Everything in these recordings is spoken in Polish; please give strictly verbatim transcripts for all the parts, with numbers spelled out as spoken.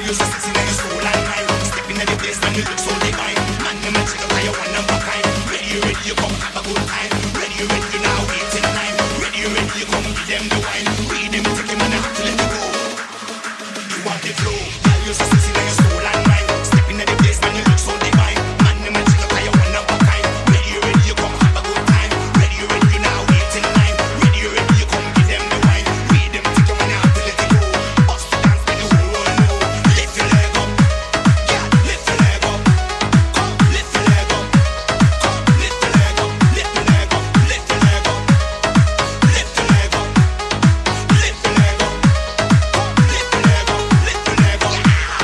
you so sexy like a soul and mind. Step in the place when you look so divine. Man, you might check out your one of a kind. Ready, you ready, you come have a good time. Ready, you ready, you now wait in line. Ready, you ready, you come give them the wine. Read them, take him and I have to let you go. You want the flow, girl, you so sexy like a soul and mind. Step in the place when you look so divine. Man, you might check out your one of a kind. Ready, you ready, you come have a good time. Ready, you ready, you now wait in line. Ready, you ready, you come give them the wine. Read them, take him and I have to let you go. Bust the dance, then you roll, roll, roll. Lift your leg up, yeah, lift your leg up. Come, lift your leg up. Come, lift your leg up, lift your leg up, lift your leg up. Lift your leg up, lift your leg up. Come, lift your leg up, lift your leg up.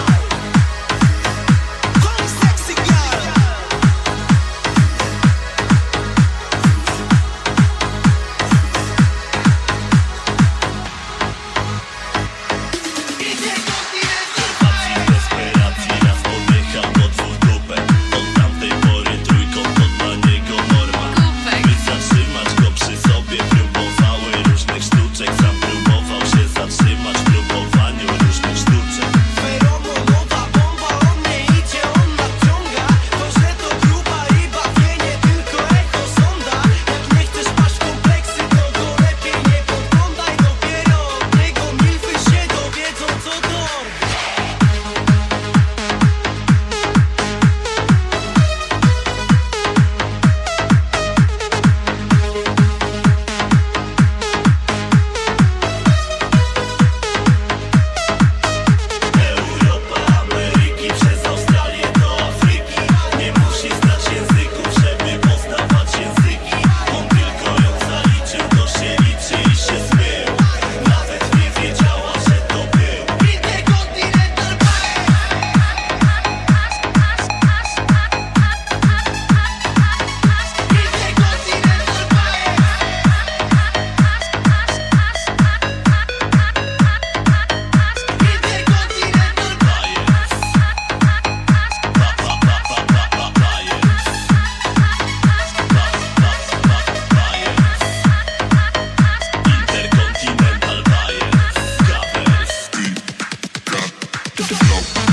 Come, sexy girl. Desperacji raz oddycham do dwóch dupek. Od tamtej pory trójką to dla niego norma. By zatrzymać go przy sobie próbowały różnych sztuczek. Sam próbował się zatrzymać w próbowaniu różnych sztuczek. Feromonowa bomba, on nie idzie, on nadciąga. To, że to gruba i bawienie, tylko echo sonda. Jak nie chcesz, masz kompleksy, to go lepiej nie podglądaj. Dopiero od niego milfy się dowiedzą, co to. Europa, Ameryki, przez Australię do Afryki. Nie musi znać języków, żeby poznawać języki. On tylko ją zaliczył, to się liczy i się zmył. Nawet nie wiedziała, że to był Interkontynental Interkontynental Bias. Gawers.